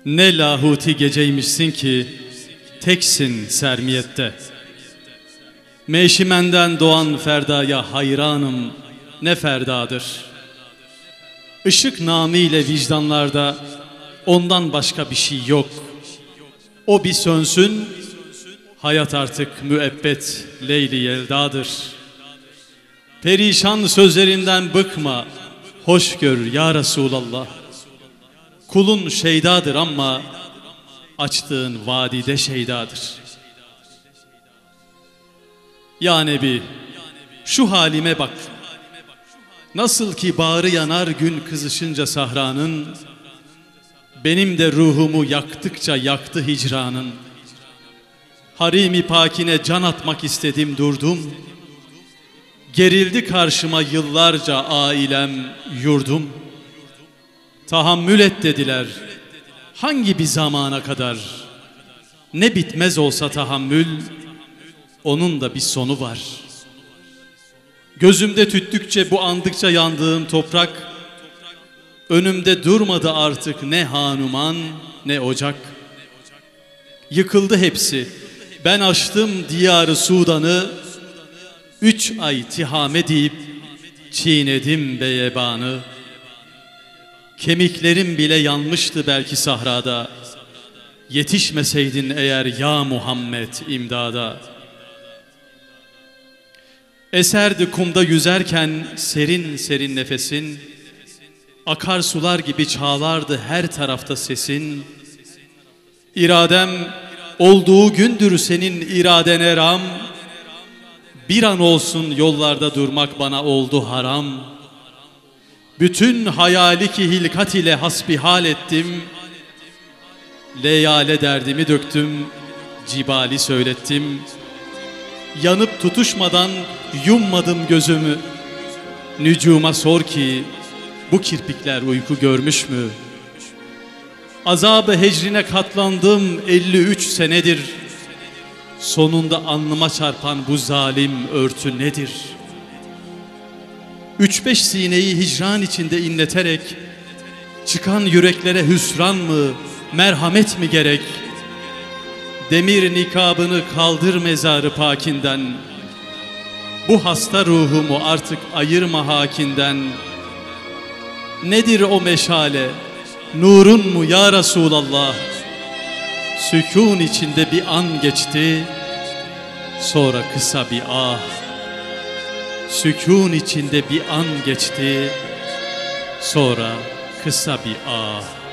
Ne lahuti geceymişsin ki teksin sermiyette. Meşimenden doğan ferdaya hayranım, ne ferdadır. Işık namıyla vicdanlarda ondan başka bir şey yok. O bir sönsün, hayat artık müebbet Leyli Yelda'dır. Perişan sözlerinden bıkma, hoş gör ya Resulallah. Kulun şeydadır ama açtığın vadide şeydadır. Ya Nebi, şu halime bak. Nasıl ki bağrı yanar gün kızışınca sahranın, benim de ruhumu yaktıkça yaktı hicranın. Harimi pakine can atmak istedim durdum. Gerildi karşıma yıllarca ailem, yurdum. Tahammül et dediler, hangi bir zamana kadar? Ne bitmez olsa tahammül, onun da bir sonu var. Gözümde tüttükçe bu andıkça yandığım toprak, önümde durmadı artık ne hanuman ne ocak. Yıkıldı hepsi, ben açtım diyarı Sudan'ı, 3 ay tihame deyip çiğnedim beyebanı. Kemiklerim bile yanmıştı belki sahrada, yetişmeseydin eğer ya Muhammed imdada. Eserdi kumda yüzerken serin serin nefesin, akarsular gibi çağlardı her tarafta sesin. İradem olduğu gündür senin iradene ram, bir an olsun yollarda durmak bana oldu haram. Bütün hayali ki hilkat ile hasbihal ettim, leyale derdimi döktüm, cibali söylettim. Yanıp tutuşmadan yummadım gözümü, nücuma sor ki bu kirpikler uyku görmüş mü? Azab-ı hecrine katlandım 53 senedir, sonunda alnıma çarpan bu zalim örtü nedir? 3-5 sineyi hicran içinde inleterek, çıkan yüreklere hüsran mı, merhamet mi gerek? Demir nikabını kaldır mezarı pakinden, bu hasta ruhumu artık ayırma hakinden. Nedir o meşale, nurun mu ya Resulallah? Sükûn içinde bir an geçti, sonra kısa bir ah. Sükûn içinde bir an geçti, sonra kısa bir ah.